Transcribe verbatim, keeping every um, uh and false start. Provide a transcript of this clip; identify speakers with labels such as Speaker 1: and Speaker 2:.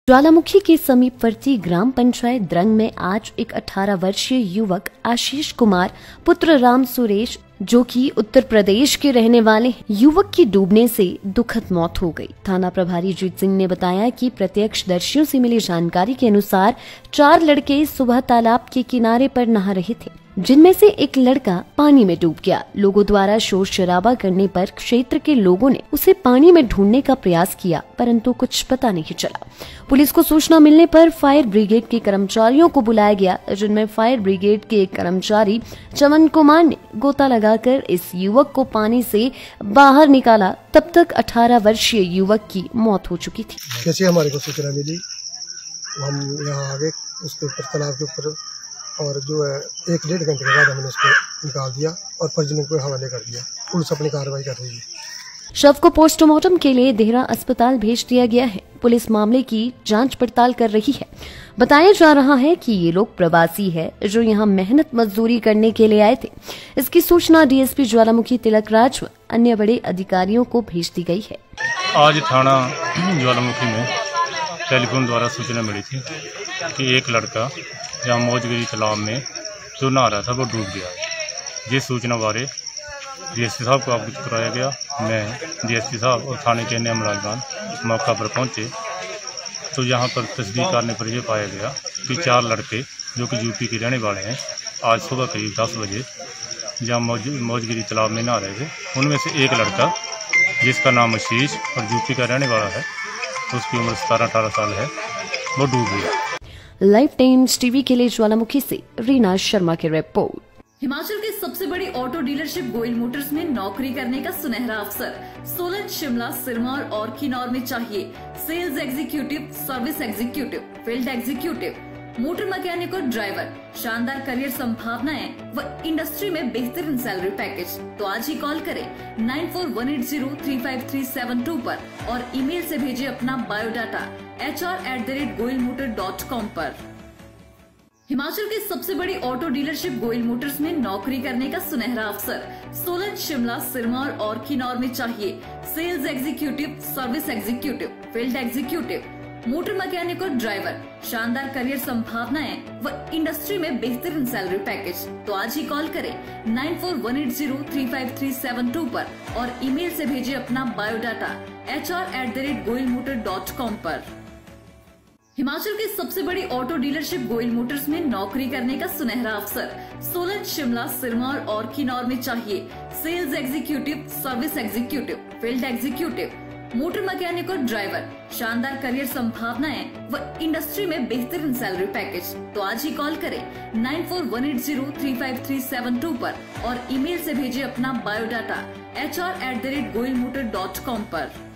Speaker 1: ज्वालामुखी के समीपवर्ती ग्राम पंचायत द्रंग में आज एक अठारह वर्षीय युवक आशीष कुमार पुत्र राम सुरेश जो कि उत्तर प्रदेश के रहने वाले युवक की डूबने से दुखद मौत हो गई। थाना प्रभारी जीत सिंह ने बताया कि प्रत्यक्षदर्शियों से मिली जानकारी के अनुसार चार लड़के सुबह तालाब के किनारे पर नहा रहे थे, जिनमें से एक लड़का पानी में डूब गया। लोगों द्वारा शोर शराबा करने पर क्षेत्र के लोगों ने उसे पानी में ढूंढने का प्रयास किया, परंतु कुछ पता नहीं चला। पुलिस को सूचना मिलने पर फायर ब्रिगेड के कर्मचारियों को बुलाया गया, जिनमें फायर ब्रिगेड के एक कर्मचारी चमन कुमार ने गोता लगाकर इस युवक को पानी से बाहर निकाला। तब तक अठारह वर्षीय युवक की मौत हो चुकी थी।
Speaker 2: कैसे हमारे को सूचना मिली, हम यहाँ आगे उसके ऊपर तालाब के ऊपर और जो है एक डेढ़ घंटे के बाद हमने उसको निकाल दिया और परिजनों को हवाले कर दिया। पुलिस अपनी कार्रवाई कर रही है।
Speaker 1: शव को पोस्टमार्टम के लिए देहरा अस्पताल भेज दिया गया है। पुलिस मामले की जांच पड़ताल कर रही है। बताया जा रहा है कि ये लोग प्रवासी है जो यहाँ मेहनत मजदूरी करने के लिए आए थे। इसकी सूचना डीएसपी ज्वालामुखी तिलक राज व अन्य बड़े अधिकारियों को भेज दी गई है।
Speaker 3: आज थाना ज्वालामुखी में टेलीफोन द्वारा सूचना मिली थी कि एक लड़का जहाँ मौजगिरी तालाब में जो नहा रहा था वो डूब गया। जिस सूचना बारे डीएसपी साहब को अवगत कराया गया। मैं डीएसपी साहब और थाने के अन्य मुलाजमान मौका पर पहुंचे तो यहाँ पर तस्दीक करने पर यह पाया गया कि चार लड़के जो कि यूपी के रहने वाले हैं आज सुबह करीब दस बजे जहाँ मौज मौजगिरी तालाब में नहा रहे थे, उनमें से एक लड़का जिसका नाम आशीष और यूपी का रहने वाला है, उसकी उम्र सतारह अठारह साल है, वो डूब गया।
Speaker 1: लाइव टाइम्स टीवी के लिए ज्वालामुखी से रीना शर्मा की रिपोर्ट।
Speaker 4: हिमाचल की सबसे बड़ी ऑटो डीलरशिप गोयल मोटर्स में नौकरी करने का सुनहरा अवसर सोलन, शिमला, सिरमौर और किन्नौर में चाहिए sales executive, service executive, field executive, motor mechanic और ड्राइवर। शानदार करियर संभावनाएं व इंडस्ट्री में बेहतरीन सैलरी पैकेज। तो आज ही कॉल करें nine four one eight zero three five three seven two पर और ईमेल से भेजिए अपना biodata H R at the rate Goyal motor dot com पर। हिमाचल की सबसे बड़ी ऑटो डीलरशिप गोयल मोटर्स में नौकरी करने का सुनहरा अवसर सोलन, शिमला, सिरमौर और किन्नौर में चाहिए sales executive, service executive, field executive, motor mechanic और ड्राइवर। शानदार करियर संभावनाएं व इंडस्ट्री में बेहतरीन सैलरी पैकेज। तो आज ही कॉल करें nine four one eight zero three five three seven two पर और ईमेल से भेजिए अपना biodata H R at the rate Goyal motor dot com पर। हिमाचल की सबसे बड़ी ऑटो डीलरशिप गोयल मोटर्स में नौकरी करने का सुनहरा अवसर सोलन, शिमला, सिरमौर और किन्नौर में चाहिए sales executive, service executive, field executive, motor mechanic और ड्राइवर। शानदार करियर संभावनाएं व इंडस्ट्री में बेहतरीन सैलरी पैकेज। तो आज ही कॉल करें nine four one eight zero three five three seven two पर और ईमेल से भेजिए अपना biodata H R at the rate Goyal motor dot com पर।